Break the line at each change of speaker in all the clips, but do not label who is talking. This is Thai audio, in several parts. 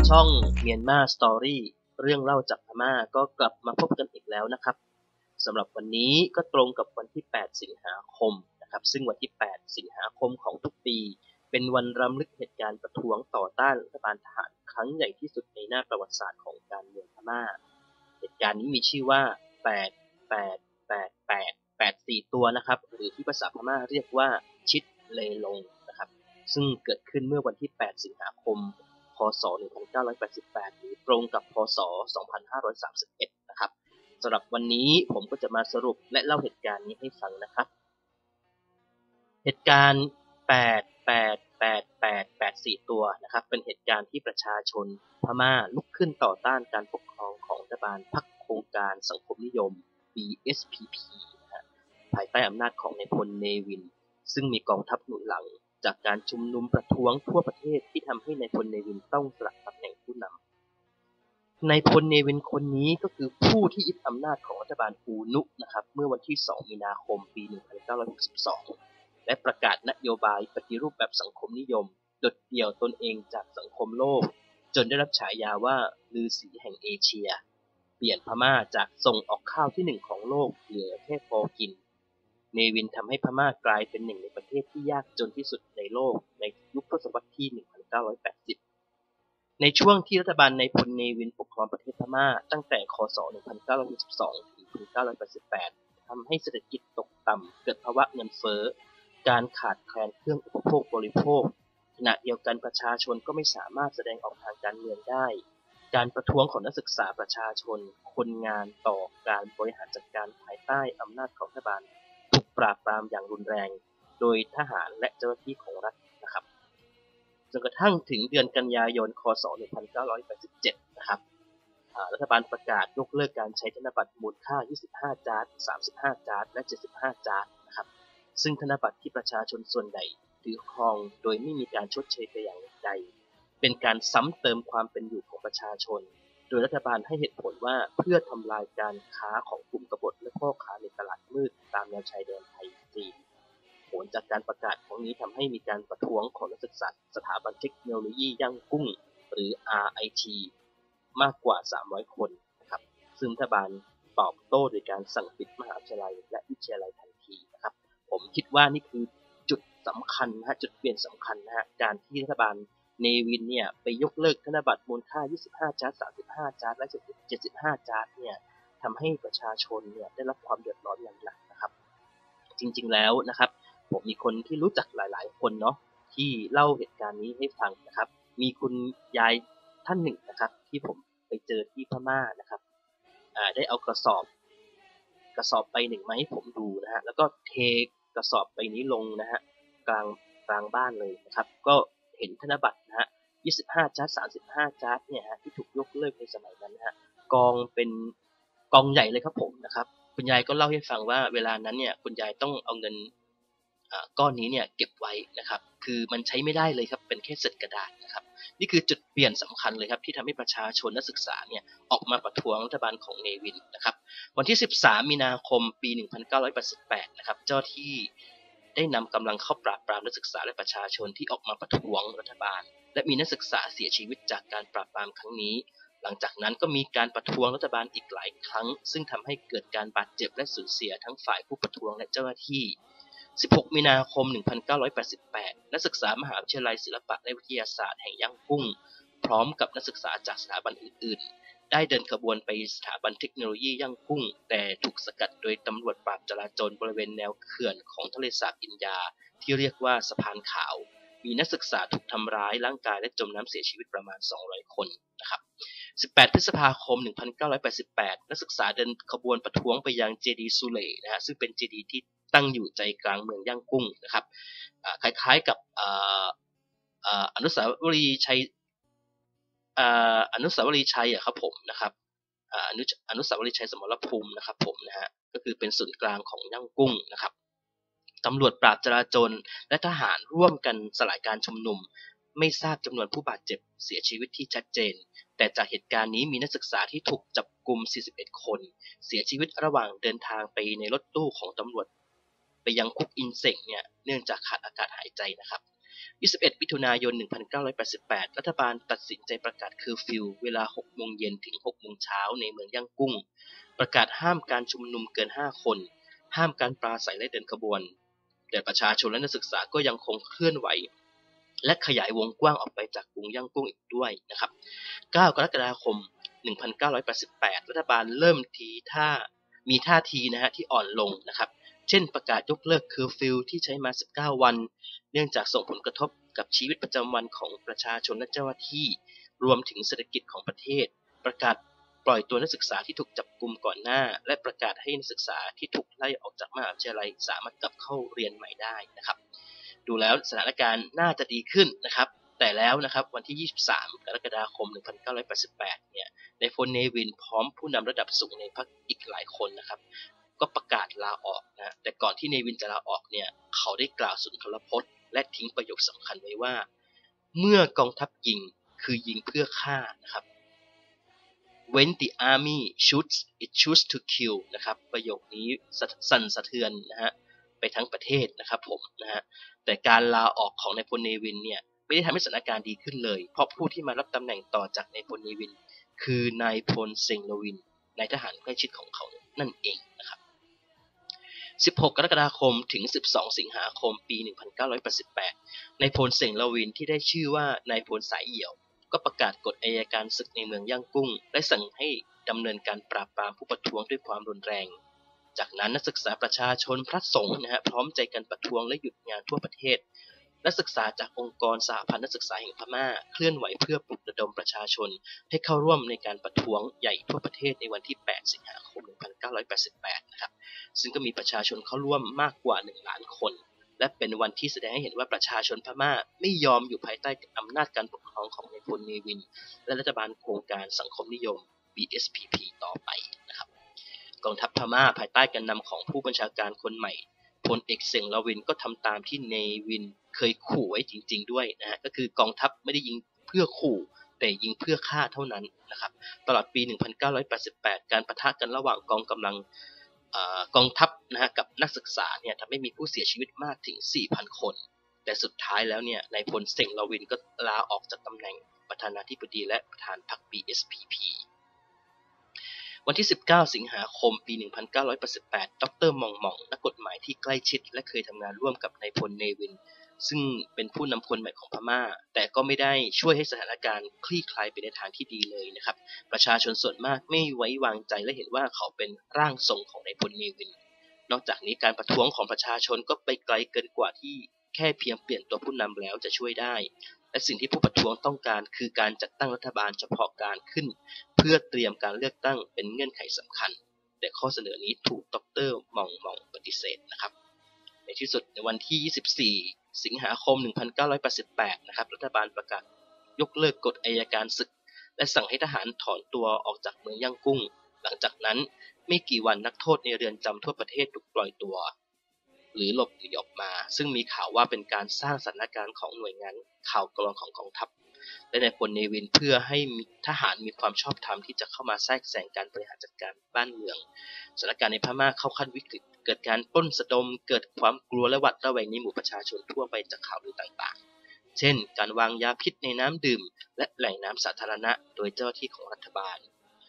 ช่องเมียนมาสตอรี่เรื่องเล่าจากพม่าก็กลับมาพบกันอีกแล้วนะครับสำหรับวันนี้ก็ตรงกับวันที่8สิงหาคมนะครับซึ่งวันที่8สิงหาคมของทุกปีเป็นวันรำลึกเหตุการณ์ประท้วงต่อต้านรัฐบาลทหารครั้งใหญ่ที่สุดในหน้าประวัติศาสตร์ของการเมืองพม่าเหตุการณ์นี้มีชื่อว่า8 ตัวนะครับหรือที่ภาษาพม่าเรียกว่าชิดเลลงนะครับซึ่งเกิดขึ้นเมื่อวันที่8สิงหาคมพ.ศ. 1988หรือตรงกับพ.ศ. 2531นะครับสำหรับวันนี้ผมก็จะมาสรุปและเล่าเหตุการณ์นี้ให้ฟังนะครับเหตุการณ์4ตัวนะครับเป็นเหตุการณ์ที่ประชาชนพม่าลุกขึ้นต่อต้านการปกครองของรัฐบาลพรรคโครงการสังคมนิยม BSPP นะฮะภายใต้อำนาจของนายพลเนวินซึ่งมีกองทัพหนุนหลังจากการชุมนุมประท้วงทั่วประเทศที่ทำให้นายพลเนวินต้องสละตำแหน่งผู้นำนายพลเนวินคนนี้ก็คือผู้ที่ยึดอำนาจของรัฐบาลอูนุนะครับเมื่อวันที่2มีนาคมปี1962และประกาศนโยบายปฏิรูปแบบสังคมนิยมโดดเดี่ยวตนเองจากสังคมโลกจนได้รับฉายาว่าฤาษีแห่งเอเชียเปลี่ยนพม่าจากส่งออกข้าวที่1ของโลกเหลือแค่พอกินเนวินทำให้พม่ากลายเป็นหนึ่งในประเทศที่ยากจนที่สุดในโลกในยุคทศวรรษที่1980ในช่วงที่รัฐบาลนายพลเนวินปกครองประเทศพม่าตั้งแต่คศ1962ถึง1988ทำให้เศรษฐกิจตกต่ำเกิดภาวะเงินเฟ้อการขาดแคลนเครื่องอุปโภคบริโภคขณะเดียวกันประชาชนก็ไม่สามารถแสดงออกทางการเมืองได้การประท้วงของนักศึกษาประชาชนคนงานต่อการบริหารจัดการภายใต้อำนาจของรัฐบาลถูกปราบปรามอย่างรุนแรงโดยทหารและเจ้าหน้าที่ของรัฐนะครับจนกระทั่งถึงเดือนกันยายนคศ1987นะครับรัฐบาลประกาศยกเลิกการใช้ธนบัตรมูลค่า25 จาร์ด35 จาร์ดและ75 จาร์ดนะครับซึ่งธนบัตรที่ประชาชนส่วนใหญ่ถือครองโดยไม่มีการชดเชยแต่อย่างใดเป็นการซ้ำเติมความเป็นอยู่ของประชาชนโดยรัฐบาลให้เหตุผลว่าเพื่อทำลายการค้าของกลุ่มกบฏและพ่อค้าในตลาดมืดตามแนวชายแดนไทยจีนผลจากการประกาศครั้งนี้ทำให้มีการประท้วงของนักศึกษาสถาบันเทคโนโลยีย่างกุ้งหรือ RIT มากกว่า300คนนะครับซึ่งรัฐบาลตอบโต้โดยการสั่งปิดมหาวิทยาลัยและวิทยาลัยทันทีนะครับผมคิดว่านี่คือจุดสำคัญนะฮะจุดเปลี่ยนสำคัญนะฮะการที่รัฐบาลเนวินเนี่ยไปยกเลิกธนบัตรมูลค่า25 จาร์ด35 จาร์ดและ75 จาร์ดเนี่ยทำให้ประชาชนเนี่ยได้รับความเดือดร้อนอย่างหนักนะครับจริงๆแล้วนะครับผมมีคนที่รู้จักหลายๆคนเนาะที่เล่าเหตุการณ์นี้ให้ฟังนะครับมีคุณยายท่านหนึ่งนะครับที่ผมไปเจอที่พม่านะครับได้เอากระสอบใบหนึ่งมาให้ผมดูนะฮะแล้วก็เทกระสอบใบนี้ลงนะฮะกลางบ้านเลยนะครับก็เห็นธนบัตรนะฮะ25 จาร์ด35 จาร์ดเนี่ยฮะที่ถูกยกเลิกในสมัยนั้นนะฮะกองเป็นกองใหญ่เลยครับผมนะครับคุณยายก็เล่าให้ฟังว่าเวลานั้นเนี่ยคุณยายต้องเอาเงินก้อนนี้เนี่ยเก็บไว้นะครับคือมันใช้ไม่ได้เลยครับเป็นแค่เศษกระดาษนะครับนี่คือจุดเปลี่ยนสำคัญเลยครับที่ทำให้ประชาชนนักศึกษาเนี่ยออกมาประท้วงรัฐบาลของเนวินนะครับวันที่13 มีนาคมปี1988นะครับเจ้าที่ได้นำกำลังเข้าปราบปรามนักศึกษาและประชาชนที่ออกมาประท้วงรัฐบาลและมีนักศึกษาเสียชีวิตจากการปราบปรามครั้งนี้หลังจากนั้นก็มีการประท้วงรัฐบาลอีกหลายครั้งซึ่งทำให้เกิดการบาดเจ็บและสูญเสียทั้งฝ่ายผู้ประท้วงและเจ้าหน้าที่16 มีนาคม 1988 นักศึกษามหาวิทยาลัยศิลปะและวิทยาศาสตร์แห่งย่างกุ้งพร้อมกับนักศึกษาจากสถาบันอื่นๆได้เดินขบวนไปสถาบันเทคโนโลยีย่างกุ้งแต่ถูกสกัดโดยตำรวจปราบจราจรบริเวณแนวเขื่อนของทะเลสาบอินยาที่เรียกว่าสะพานขาวมีนักศึกษาถูกทำร้ายร่างกายและจมน้ำเสียชีวิตประมาณ200คนนะครับ18 พฤษภาคม 1988 นักศึกษาเดินขบวนประท้วงไปยังเจดีย์ซูเลนะฮะซึ่งเป็นเจดีย์ที่ตั้งอยู่ใจกลางเมืองย่างกุ้งนะครับคล้ายๆกับอนุสาวรีย์ชัยอะครับผมนะครับอนุสาวรีย์ชัยสมรภูมินะครับผมนะฮะก็คือเป็นศูนย์กลางของย่างกุ้งนะครับตำรวจปราบจราจรและทหารร่วมกันสลายการชุมนุมไม่ทราบจำนวนผู้บาดเจ็บเสียชีวิตที่ชัดเจนแต่จากเหตุการณ์นี้มีนักศึกษาที่ถูกจับกุม41 คนเสียชีวิตระหว่างเดินทางไปในรถตู้ของตำรวจไปยังคุกอินเซ็งเนี่ยเนื่องจากขาดอากาศหายใจนะครับ 21 มิถุนายน 1988 รัฐบาลตัดสินใจประกาศเคอร์ฟิวเวลา 6 โมงเย็นถึง 6 โมงเช้าในเมืองย่างกุ้งประกาศห้ามการชุมนุมเกิน 5 คนห้ามการปราศัยและเดินขบวนแต่ประชาชนและนักศึกษาก็ยังคงเคลื่อนไหวและขยายวงกว้างออกไปจากกรุงย่างกุ้งอีกด้วยนะครับ 9 กรกฎาคม 1988 รัฐบาลเริ่มมีท่าทีนะฮะที่อ่อนลงนะครับเช่นประกาศยกเลิกเคอร์ฟิวที่ใช้มา 19 วันเนื่องจากส่งผลกระทบกับชีวิตประจำวันของประชาชนและเจ้าหน้าที่รวมถึงเศรษฐกิจของประเทศประกาศปล่อยตัวนักศึกษาที่ถูกจับกุมก่อนหน้าและประกาศให้นักศึกษาที่ถูกไล่ออกจากมหาวิทยาลัยสามารถกลับเข้าเรียนใหม่ได้นะครับดูแล้วสถานการณ์น่าจะดีขึ้นนะครับแต่แล้วนะครับวันที่ 23 กรกฎาคม 1988 เนี่ยนายพลเนวินพร้อมผู้นำระดับสูงในพรรคอีกหลายคนนะครับก็ประกาศลาออกนะแต่ก่อนที่เนวินจะลาออกเนี่ยเขาได้กล่าวสุนทรพจน์และทิ้งประโยคสำคัญไว้ว่าเมื่อกองทัพยิงคือยิงเพื่อฆ่านะครับ When the army shoots it shoots to kill นะครับประโยคนี้สั่นสะเทือนนะฮะไปทั้งประเทศนะครับผมนะฮะแต่การลาออกของนายพลเนวินเนี่ยไม่ได้ทำให้สถานการณ์ดีขึ้นเลยเพราะผู้ที่มารับตำแหน่งต่อจากนายพลเนวินคือนายพลเซงโลวินนายทหารใกล้ชิดของเขานั่นเองนะครับ 16 กรกฎาคมถึง 12 สิงหาคม ปี 1988 นายพลเซงโลวินที่ได้ชื่อว่านายพลสายเหี่ยวก็ประกาศกฎอัยการศึกในเมืองย่างกุ้งและสั่งให้ดำเนินการปราบปรามผู้ประท้วงด้วยความรุนแรงจากนั้นนักศึกษาประชาชนพระสงฆ์นะฮะพร้อมใจกันประท้วงและหยุดงานทั่วประเทศนักศึกษาจากองค์กรสหพันธ์นักศึกษาแห่งพม่าเคลื่อนไหวเพื่อปลุกระดมประชาชนให้เข้าร่วมในการประท้วงใหญ่ทั่วประเทศในวันที่ 8 สิงหาคม 1988 นะครับซึ่งก็มีประชาชนเข้าร่วมมากกว่า 1 ล้านคนและเป็นวันที่แสดงให้เห็นว่าประชาชนพม่าไม่ยอมอยู่ภายใต้อำนาจการปกครองของนายพลเนวินและรัฐบาลโครงการสังคมนิยม BSPP ต่อไปนะครับกองทัพพม่าภายใต้การนำของผู้บัญชาการคนใหม่พลเอกเซงโลวินก็ทำตามที่เนวินเคยขู่ไว้จริงๆด้วยนะฮะก็คือกองทัพไม่ได้ยิงเพื่อขู่แต่ยิงเพื่อฆ่าเท่านั้นนะครับตลอดปี 1988 การปะทะกันระหว่างกองทัพนะฮะกับนักศึกษาเนี่ยทำให้มีผู้เสียชีวิตมากถึง 4,000 คนแต่สุดท้ายแล้วเนี่ยนายพลเซงโลวินก็ลาออกจากตำแหน่งประธานาธิบดีและประธานพรรค BSPP วันที่ 19 สิงหาคม ปี 1988 ดร.หม่องนักกฎหมายที่ใกล้ชิดและเคยทำงานร่วมกับนายพลเนวินซึ่งเป็นผู้นำคนใหม่ของพม่าแต่ก็ไม่ได้ช่วยให้สถานการณ์คลี่คลายไปในทางที่ดีเลยนะครับประชาชนส่วนมากไม่ไว้วางใจและเห็นว่าเขาเป็นร่างทรงของนายพลเนวินนอกจากนี้การประท้วงของประชาชนก็ไปไกลเกินกว่าที่แค่เพียงเปลี่ยนตัวผู้นำแล้วจะช่วยได้และสิ่งที่ผู้ประท้วงต้องการคือการจัดตั้งรัฐบาลเฉพาะการขึ้นเพื่อเตรียมการเลือกตั้งเป็นเงื่อนไขสำคัญแต่ข้อเสนอนี้ถูกดร.หม่องปฏิเสธนะครับในที่สุดในวันที่ 24 สิงหาคม 1988 นะครับรัฐบาลประกาศยกเลิกกฎอัยการศึกและสั่งให้ทหารถอนตัวออกจากเมืองย่างกุ้งหลังจากนั้นไม่กี่วันนักโทษในเรือนจำทั่วประเทศถูกปล่อยตัวหรือหลบหนีออกมาซึ่งมีข่าวว่าเป็นการสร้างสถานการณ์ของหน่วยงานข่าวกรองของกองทัพและนายพลเนวินเพื่อให้ทหารมีความชอบธรรมที่จะเข้ามาแทรกแซงการบริหารจัดการบ้านเมืองสถานการณ์ในพม่าเข้าขั้นวิกฤตเกิดการปล้นสะดมเกิดความกลัวและหวาดระแวงในหมู่ประชาชนทั่วไปจากข่าวลือต่างๆเช่นการวางยาพิษในน้ำดื่มและแหล่งน้ำสาธารณะโดยเจ้าหน้าที่ของรัฐบาล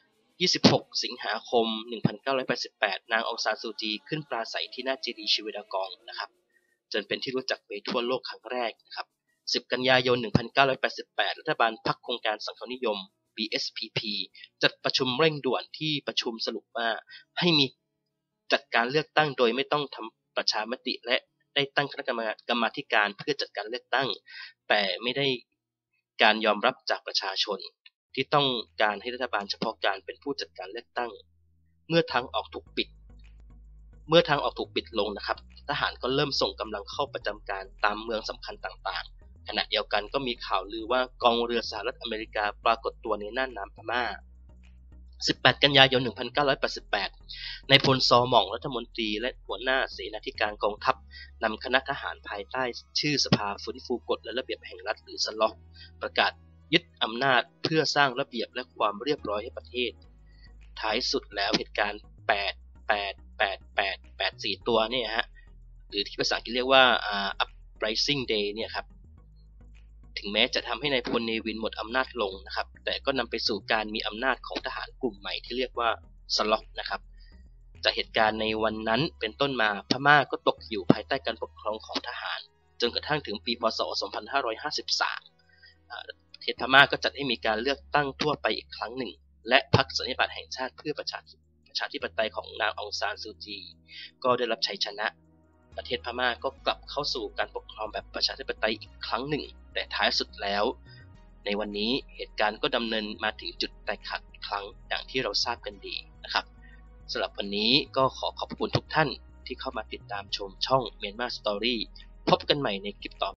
26 สิงหาคม 1988 นางองซานซูจีขึ้นปราศัยที่หน้าเจดีย์ชิเวดากองนะครับจนเป็นที่รู้จักไปทั่วโลกครั้งแรกนะครับ 10 กันยายน 1988 รัฐบาลพรรคโครงการสังคมนิยม BSPP จัดประชุมเร่งด่วนที่ประชุมสรุปว่าให้มีจัดการเลือกตั้งโดยไม่ต้องทำประชามติและได้ตั้งคณะกรรมาธิการเพื่อจัดการเลือกตั้งแต่ไม่ได้การยอมรับจากประชาชนที่ต้องการให้รัฐบาลเฉพาะการเป็นผู้จัดการเลือกตั้งเมื่อทางออกถูกปิดลงนะครับทหารก็เริ่มส่งกำลังเข้าประจำการตามเมืองสำคัญต่างๆขณะเดียวกันก็มีข่าวลือว่ากองเรือสหรัฐอเมริกาปรากฏตัวในน่านน้ำพม่า 18 กันยายน 1988 นายพลซอหม่องรัฐมนตรีและหัวหน้าเสนาธิการกองทัพนำคณะทหารภายใต้ชื่อสภาฟื้นฟูกฎและระเบียบแห่งรัฐหรือสล็อกประกาศยึดอำนาจเพื่อสร้างระเบียบและความเรียบร้อยให้ประเทศท้ายสุดแล้วเหตุการณ์4ตัวเนี่ยฮะหรือที่ภาษาอังกฤษเรียกว่าuprising day เนี่ยครับถึงแม้จะทำให้นายพลเนวินหมดอำนาจลงนะครับแต่ก็นำไปสู่การมีอำนาจของทหารกลุ่มใหม่ที่เรียกว่าสล็อกนะครับจากเหตุการณ์ในวันนั้นเป็นต้นมาพม่าก็ตกอยู่ภายใต้การปกครองของทหารจนกระทั่งถึงปีพ.ศ. 2553ประเทศพม่าก็จัดให้มีการเลือกตั้งทั่วไปอีกครั้งหนึ่งและพรรคสันนิบาตแห่งชาติเพื่อประชาธิปไตยของนางองซานซูจีก็ได้รับชัยชนะประเทศพม่าก็กลับเข้าสู่การปกครองแบบประชาธิปไตยอีกครั้งหนึ่งแต่ท้ายสุดแล้วในวันนี้เหตุการณ์ก็ดำเนินมาถึงจุดแตกหักอีกครั้งอย่างที่เราทราบกันดีนะครับสำหรับวันนี้ก็ขอขอบคุณทุกท่านที่เข้ามาติดตามชมช่อง Myanmar Story พบกันใหม่ในคลิปต่อ